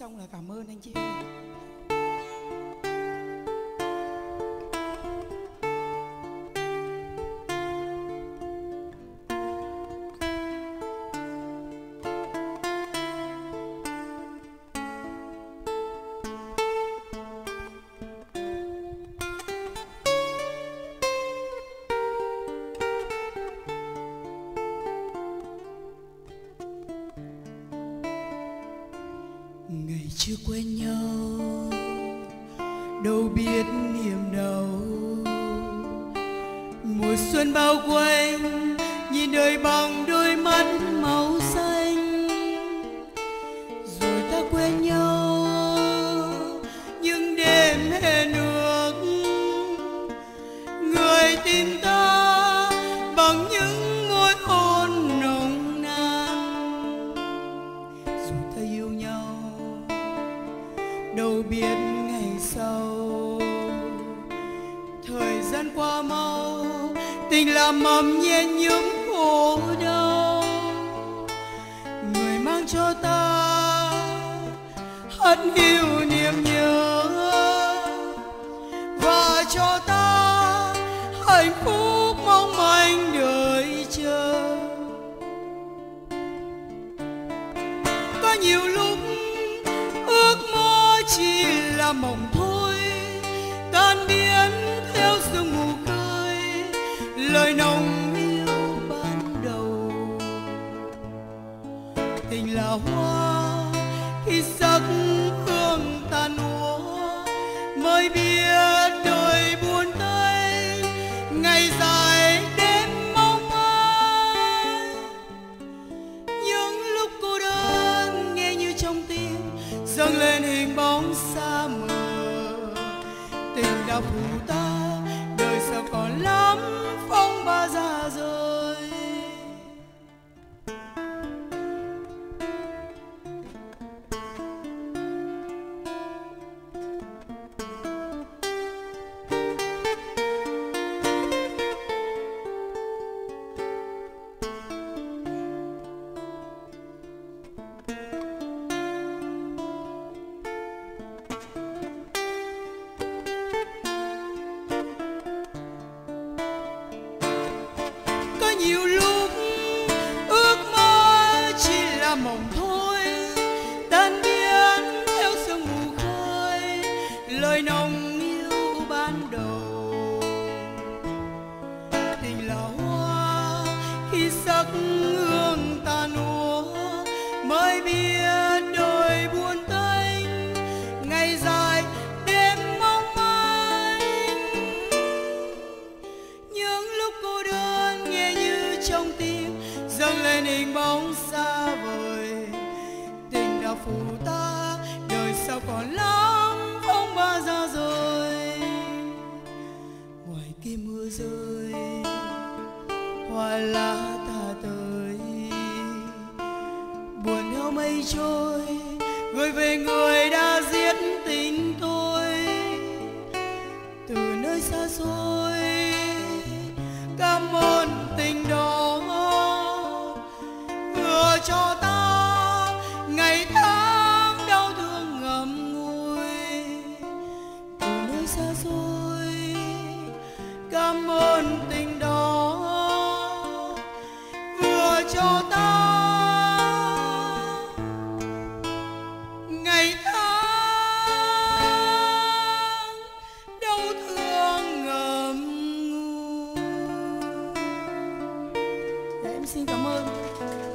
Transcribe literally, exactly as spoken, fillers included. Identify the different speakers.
Speaker 1: xong là cảm ơn anh chị. Ngày chưa quen nhau đâu biết niềm đau, mùa xuân bao quanh nhìn đời bằng đôi mắt màu xanh. Rồi ta quen nhau nhưng đêm hẹn ước, người tìm ta bằng những môi hôn nồng nàn. Rồi ta yêu nhau đâu biết ngày sau, thời gian qua mau tình làm mầm nhen những khổ đau. Người mang cho ta hắt hiu niềm nhớ và cho ta hạnh phúc mong manh đợi chờ. Có nhiều lúc ước mơ chỉ là mộng thôi, tan biến theo sương mù khơi lời nồng yêu ban đầu. Tình là hoa khi sắc hương tàn úa, mới biết đời buồn tây ngày dài đêm mong manh. Những lúc cô đơn nghe như trong tim dâng lên hình bóng xa mờ. Tình đã phụ ta đời sao còn lắm phong ba ra rơi. Nhiều lúc ước mơ chỉ là mộng thôi, tan biến theo sương mù khơi lời nồng yêu ban đầu. Tình là hoa khi sắc hương tàn úa, mới biết đời buồn tênh ngày dài đêm mong manh. Những lúc cô đơn nghe như trong tim dâng lên hình bóng xa vời. Tình đã phụ ta đời sao còn lắm phong ba ra rơi. Ngoài kia mưa rơi hoa lá ta tới, buồn theo mây trôi gửi về người đã giết tình tôi. Từ nơi xa xôi cảm ơn tình đó vừa cho ta ngày tháng đau thương ngậm ngùi. Từ nơi xa xôi cảm ơn tình đó vừa cho ta ngày tháng đau thương ngậm ngùi. Em xin cảm ơn.